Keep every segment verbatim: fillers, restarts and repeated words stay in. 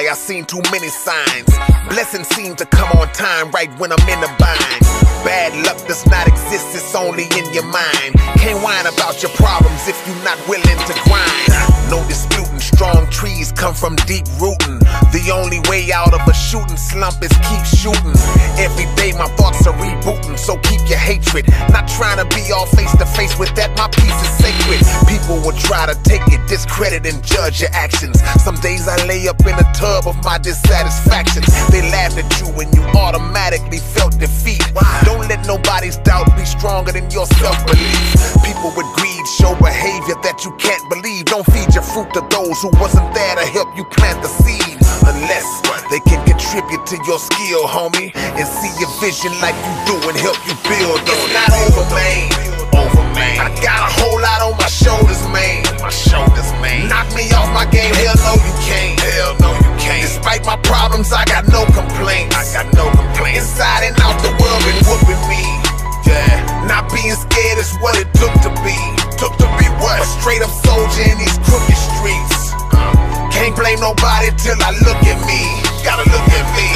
I seen too many signs. Blessings seem to come on time right when I'm in the bind. Bad luck does not exist, it's only in your mind. Can't whine about your problems if you're not willing to grind. No disputing, strong trees come from deep rooting. The only way out of a shooting slump is keep shooting. Every day my thoughts are rebooting, so keep your hatred. Not trying to be all face to face with that, my peace is sacred. People will try to take it, discredit and judge your actions. Some days I lay up in a tub of my dissatisfactions. They laughed at you when you automatically felt defeat. Don't let nobody's doubt be stronger than your self-belief. People with greed show behavior that you can't believe. Don't feed your fruit to those who wasn't there to help you plant the seed. Unless they can contribute to your skill, homie, and see your vision like you do and help you build. It's not over, man. Over, man. I got a whole lot on my shoulders, man. My shoulders, man. Knock me off my game, hell no you can't. Hell no you can't. Despite my problems, I got no complaints. I got no complaints. Inside and out the world been whooping me. Yeah. Not being scared is what it took to be. Took to be what? A straight up soldier in these crooked streets. Uh, can't blame nobody till I look at me. Gotta look at me.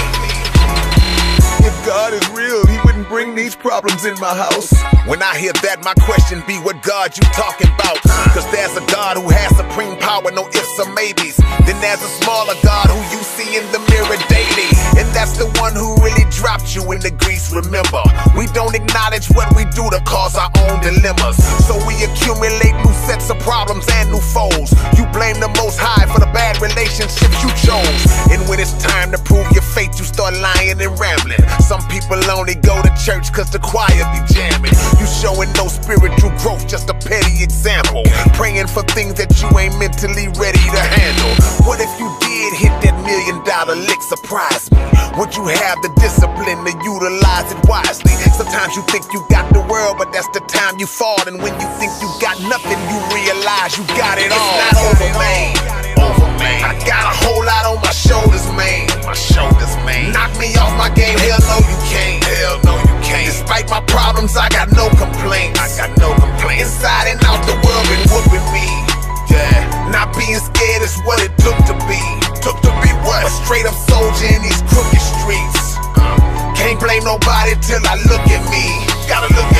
If God is real, he wouldn't bring these problems in my house. When I hear that, my question be, what God you talking about? Cause there's a God who has supreme power, no ifs or maybes. Then there's a smaller God who you see in the mirror daily, and that's the one who really dropped you in the grease. Remember, we don't acknowledge what we do to cause our own dilemmas, so we accumulate new sets of problems and new foes. You blame the Most High for the bad relationships you chose, and when it's time to prove your faith, you start lying and rambling. Some people only go to church cause the choir be jamming. You showing no spiritual growth, just a petty example. Praying for things that you ain't mentally ready to handle. What if you did hit that million dollar lick? Surprise me. Would you have the discipline to utilize it wisely? Sometimes you think you got the world, but that's the time you fall. And when you think you got nothing, you realize you got it all. It's not over, man. Over, man. I got a whole lot on my shoulders, man. My shoulders, man. Knock me off my game, hell no you can't. Hell no you can't. Despite my problems, I got no complaints. I got no complaints. Inside and out the world been whooping me. Yeah. Not being scared is what it took to be. Took to be what? A straight up soldier in these crooked streets. Uh, can't blame nobody till I look at me. Gotta look